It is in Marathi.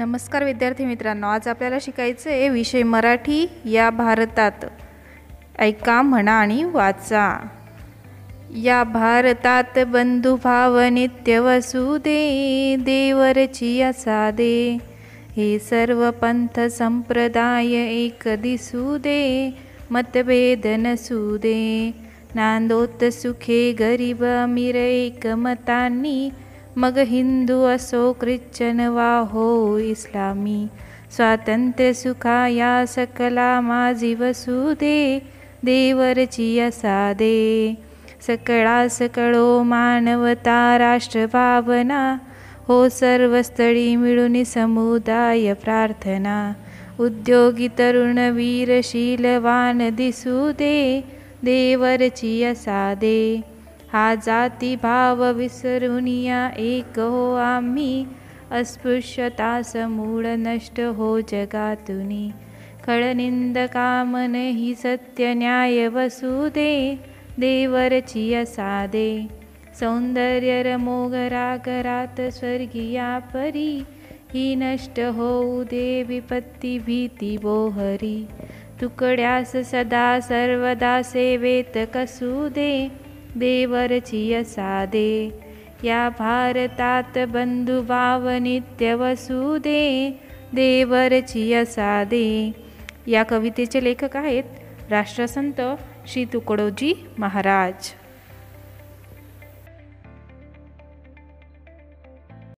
नमस्कार विद्यार्थी मित्रांनो, आज आपल्याला शिकायचं आहे विषय मराठी या भारतात. ऐका, म्हणा आणि वाचा. या भारतात बंधुभाव नित्य वसुदे, देवरची सादे. हे सर्व पंथ संप्रदाय एक दिसू दे, मतभेद नसू दे. नांदोत सुखे गरीब अमीर एकमतांनी, मग हिंदू असो ख्रिश्चन वा हो इस्लामी. स्वातंत्र्य सुखा या सकला माझी वसुदे, देवरची सादे. सकळा सकळो मानवता राष्ट्रभावना, हो सर्व स्थळी मिळून समुदाय प्रार्थना. उद्योगी तरुण वीर शीलवान दिसू दे, देवरची सादे. हा जाती भाव विसरून या एक हो आम्ही, अस्पृश्यता समूळ नष्ट हो जगातुनी. खळनिंद कामन ही सत्य न्याय वसुदे, देवरची सादे. सौंदर्य रमोग रागरात स्वर्गीया परी, ही नष्ट होऊ दे विपत्ती भीती बोहरी. तुकड्यास सदा सर्वदा सेवेत कसू दे, देवरची सादे. या भारतात बंधुभाव नित्य वसुदे, देवरची सादे. या कवितेचे लेखक आहेत राष्ट्रसंत श्री तुकडोजी महाराज.